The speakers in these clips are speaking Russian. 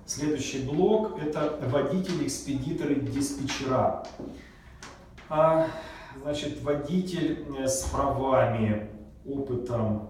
Следующий блок – это водители, экспедиторы, диспетчера. Значит, водитель с правами, опытом,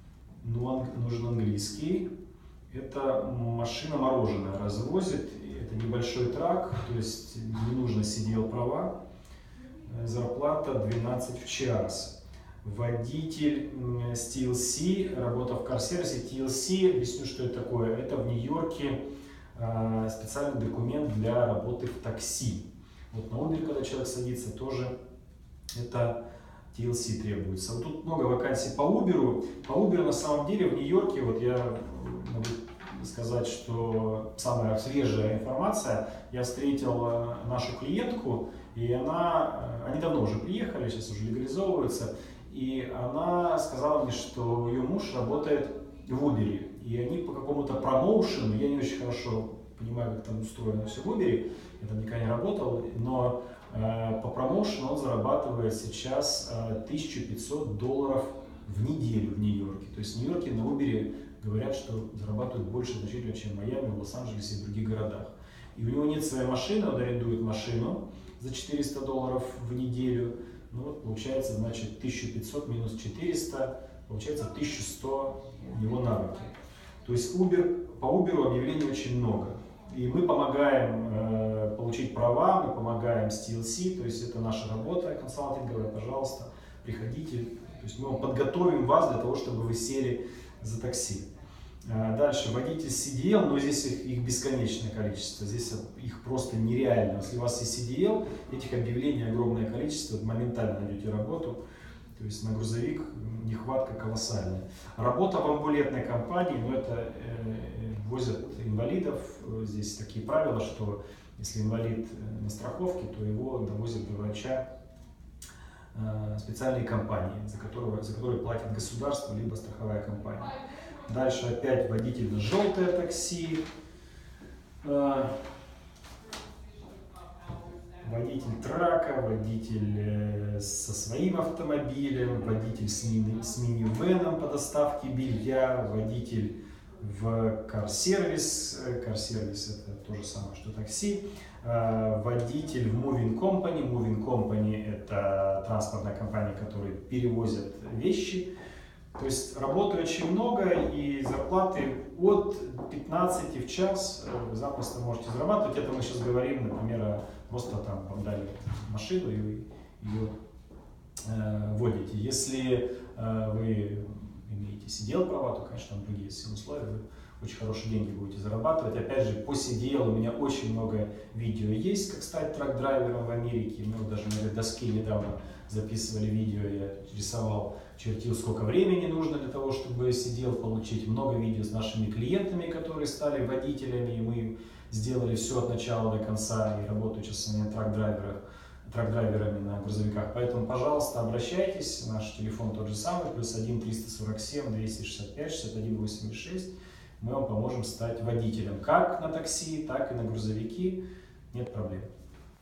нужен английский. Это машина мороженое развозит, это небольшой трак, то есть не нужно CDL права. Зарплата 12 в час. Водитель с TLC, работа в карсервисе. TLC, объясню, что это такое. Это в Нью-Йорке специальный документ для работы в такси. Вот на Uber, когда человек садится, тоже это TLC требуется. Вот тут много вакансий по Uber. По Uber на самом деле в Нью-Йорке, вот я могу сказать, что самая свежая информация, я встретил нашу клиентку, и они давно уже приехали, сейчас уже легализовываются, и она сказала мне, что ее муж работает в Uber, и они по какому-то промоушену, я не очень хорошо понимаю, как там устроено все в Uber, я там никогда не работал, но по промоушену он зарабатывает сейчас $1500 в неделю в Нью-Йорке. То есть в Нью-Йорке на Uber говорят, что зарабатывают больше значительно, чем в Майами, в Лос-Анджелесе и в других городах. И у него нет своей машины, он арендует машину за $400 в неделю. Ну вот получается, значит, 1500 минус 400, получается 1100 у него на руки. То есть по Uber объявлений очень много. И мы помогаем получить права, мы помогаем с TLC, то есть это наша работа консалтинговая, пожалуйста, приходите. То есть мы подготовим вас для того, чтобы вы сели за такси. Дальше водитель CDL, но здесь их бесконечное количество, здесь их просто нереально. Если у вас есть CDL, этих объявлений огромное количество, вы моментально найдете работу. То есть на грузовик нехватка колоссальная. Работа в амбулетной компании, но это возят инвалидов. Здесь такие правила, что если инвалид на страховке, то его довозят до врача специальные компании, за которые платит государство, либо страховая компания. Дальше опять водитель на желтое такси. Водитель трака, водитель со своим автомобилем, водитель с минивеном по доставке белья, водитель в карсервис. Карсервис это то же самое, что такси. Водитель в Moving Company. Moving Company это транспортная компания, которая перевозит вещи. То есть работы очень много, и зарплаты от 15 в час вы запросто можете зарабатывать. Это мы сейчас говорим, например, просто там вам дали машину, и вы ее водите. Если вы имеете CDL права, то, конечно, там другие условия, вы очень хорошие деньги будете зарабатывать. Опять же, по CDL у меня очень много видео есть, как стать трак-драйвером в Америке. Мы вот даже на доске недавно записывали видео, я рисовал, чертил, сколько времени нужно для того, чтобы CDL получить. Много видео с нашими клиентами, которые стали водителями, и мы сделали все от начала до конца, и работаю сейчас с трак-драйверами на грузовиках. Поэтому, пожалуйста, обращайтесь, наш телефон тот же самый, +1 347 265 61 86. Мы вам поможем стать водителем как на такси, так и на грузовики, нет проблем.